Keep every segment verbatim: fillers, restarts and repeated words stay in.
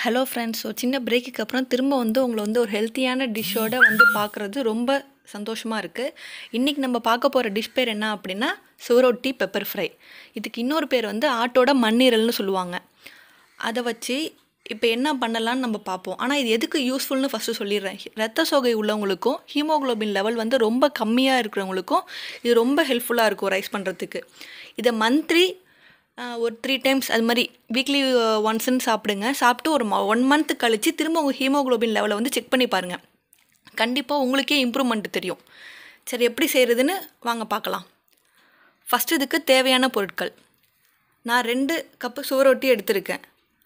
Hello friends, so சின்ன பிரேக்குக்கு அப்புறம் திரும்ப வந்து உங்களை வந்து ஒரு ஹெல்த்தியான டிஷ்ஷோடு வந்து பார்க்குறது ரொம்ப சந்தோஷமாக இருக்குது. இன்றைக்கி நம்ம பார்க்க போகிற டிஷ் பேர் என்ன அப்படின்னா சுவரொட்டி பெப்பர் ஃப்ரை. இதுக்கு இன்னொரு பேர் வந்து ஆட்டோட மண்ணீரல்னு சொல்லுவாங்க. அதை வச்சு இப்போ என்ன பண்ணலான்னு நம்ம பார்ப்போம். ஆனால் இது எதுக்கு யூஸ்ஃபுல்னு ஃபஸ்ட்டு சொல்லிடுறேன். ரத்த சோகை உள்ளவங்களுக்கும் ஹீமோக்ளோபின் லெவல் வந்து ரொம்ப கம்மியாக இருக்கிறவங்களுக்கும் இது ரொம்ப ஹெல்ப்ஃபுல்லாக இருக்கும் ரைஸ் பண்ணுறதுக்கு. இதை மந்த்லி ஒரு த்ரீ டைம்ஸ் அது மாதிரி வீக்லி ஒன்ஸ்ன்னு சாப்பிடுங்க. சாப்பிட்டு ஒரு ஒன் மந்த் கழித்து திரும்ப உங்கள் ஹீமோக்ளோபின் லெவலை வந்து செக் பண்ணி பாருங்கள். கண்டிப்பாக உங்களுக்கே இம்ப்ரூவ்மெண்ட் தெரியும். சரி, எப்படி செய்கிறதுன்னு வாங்க பார்க்கலாம். ஃபஸ்ட்டு இதுக்கு தேவையான பொருட்கள். நான் ரெண்டு கப்பு சுவரொட்டி எடுத்திருக்கேன்.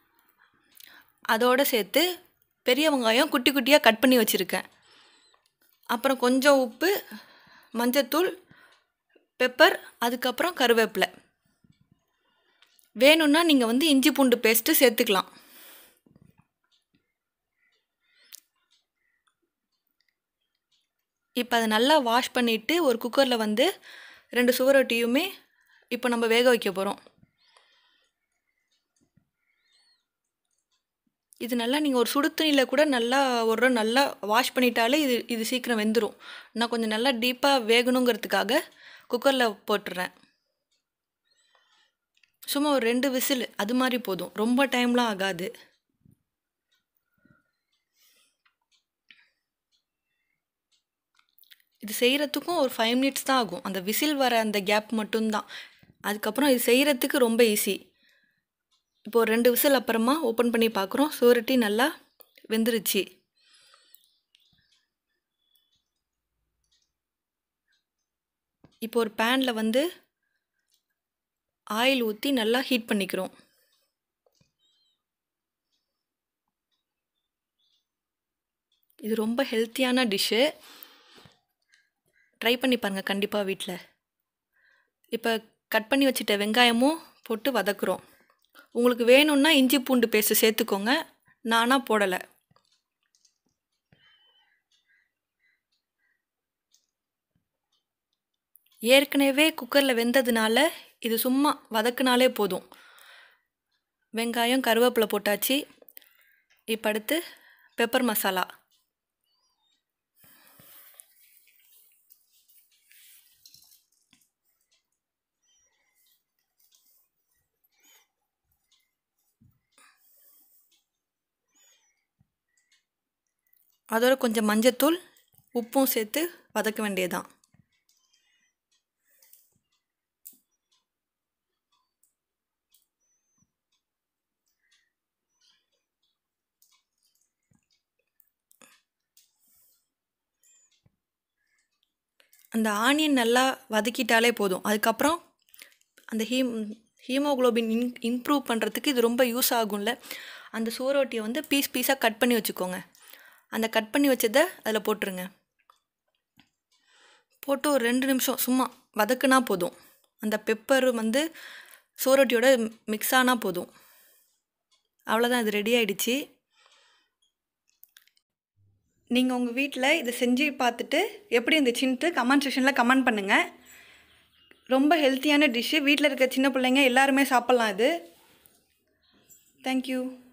அதோடு சேர்த்து பெரிய வெங்காயம் குட்டி குட்டியாக கட் பண்ணி வச்சுருக்கேன். அப்புறம் கொஞ்சம் உப்பு, மஞ்சத்தூள், பெப்பர், அதுக்கப்புறம் கருவேப்பிலை. வேணும்னா நீங்கள் வந்து இஞ்சி பூண்டு பேஸ்ட்டு சேர்த்துக்கலாம். இப்போ அதை நல்லா வாஷ் பண்ணிவிட்டு ஒரு குக்கரில் வந்து ரெண்டு சுவரொட்டியுமே இப்போ நம்ம வேக வைக்க போகிறோம். இது நல்லா நீங்கள் ஒரு சுடு தண்ணியில் கூட நல்லா ஒரு நல்லா வாஷ் பண்ணிட்டாலே இது இது சீக்கிரம் வெந்துடும். நான் கொஞ்சம் நல்லா டீப்பாக வேகணுங்கிறதுக்காக குக்கரில் போட்டுடுறேன். சும்மா ஒரு ரெண்டு விசில் அது மாதிரி போதும், ரொம்ப டைம்லாம் ஆகாது. இது செய்கிறதுக்கும் ஒரு ஃபைவ் மினிட்ஸ் தான் ஆகும். அந்த விசில் வர அந்த கேப் மட்டும்தான். அதுக்கப்புறம் இது செய்கிறதுக்கு ரொம்ப ஈஸி. இப்போது ரெண்டு விசில் அப்புறமா ஓப்பன் பண்ணி பார்க்குறோம். சுவரொட்டி நல்லா வெந்துருச்சு. இப்போ ஒரு பேனில் வந்து ஆயில் ஊற்றி நல்லா ஹீட் பண்ணிக்கிறோம். இது ரொம்ப ஹெல்த்தியான டிஷ்ஷு. ட்ரை பண்ணி பாருங்கள் கண்டிப்பாக வீட்டில். இப்போ கட் பண்ணி வச்சுட்ட வெங்காயமும் போட்டு வதக்குறோம். உங்களுக்கு வேணும்னா இஞ்சி பூண்டு பேஸ்ட்டு சேர்த்துக்கோங்க. நானாக போடலை. ஏற்கனவே குக்கரில் வெந்ததுனால இது சும்மா வதக்குனாலே போதும். வெங்காயம் கருவேப்பிலை போட்டாச்சு. இப்போ அடுத்து பெப்பர் மசாலா. அதோட கொஞ்சம் மஞ்சத்தூள், உப்பும் சேர்த்து வதக்க வேண்டியதுதான். அந்த ஆனியன் நல்லா வதக்கிட்டாலே போதும். அதுக்கப்புறம் அந்த ஹீம் ஹீமோக்ளோபின் இன் இம்ப்ரூவ் பண்ணுறதுக்கு இது ரொம்ப யூஸ் ஆகும்ல. அந்த சுவரொட்டியை வந்து பீஸ் பீஸாக கட் பண்ணி வச்சுக்கோங்க. அந்த கட் பண்ணி வச்சதை அதில் போட்டுருங்க. போட்டு ஒரு ரெண்டு நிமிஷம் சும்மா வதக்குனா போதும். அந்த பெப்பர் வந்து சுவரொட்டியோட மிக்ஸ் ஆனால் போதும். அவ்வளோதான், இது ரெடி ஆகிடுச்சு. நீங்கள் உங்கள் வீட்டில் இதை செஞ்சு பார்த்துட்டு எப்படி இருந்துச்சுன்ட்டு கமெண்ட் செக்ஷனில் கமெண்ட் பண்ணுங்கள். ரொம்ப ஹெல்த்தியான டிஷ்ஷு. வீட்டில் இருக்க சின்ன பிள்ளைங்க எல்லாருமே சாப்பிட்லாம் இது. தேங்க்யூ.